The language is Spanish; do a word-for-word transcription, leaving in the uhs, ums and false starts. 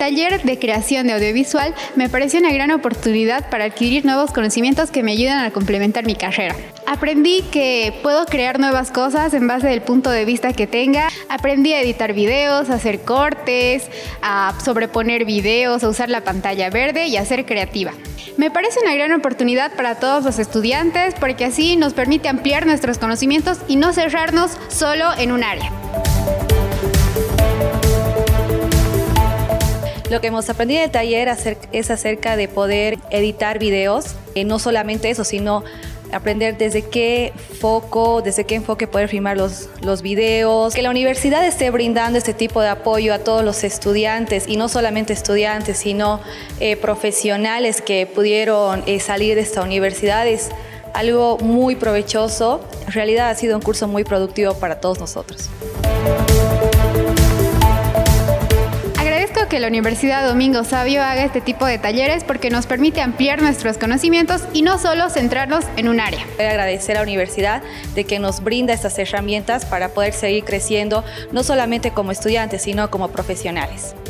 taller de creación de audiovisual me pareció una gran oportunidad para adquirir nuevos conocimientos que me ayudan a complementar mi carrera. Aprendí que puedo crear nuevas cosas en base del punto de vista que tenga. Aprendí a editar videos, a hacer cortes, a sobreponer videos, a usar la pantalla verde y a ser creativa. Me parece una gran oportunidad para todos los estudiantes porque así nos permite ampliar nuestros conocimientos y no cerrarnos solo en un área. Lo que hemos aprendido en el taller es acerca de poder editar videos, eh, no solamente eso, sino aprender desde qué foco, desde qué enfoque poder filmar los, los videos. Que la universidad esté brindando este tipo de apoyo a todos los estudiantes, y no solamente estudiantes, sino eh, profesionales que pudieron eh, salir de esta universidad, es algo muy provechoso. En realidad ha sido un curso muy productivo para todos nosotros. Que la Universidad Domingo Savio haga este tipo de talleres porque nos permite ampliar nuestros conocimientos y no solo centrarnos en un área. Voy a agradecer a la universidad de que nos brinda estas herramientas para poder seguir creciendo, no solamente como estudiantes, sino como profesionales.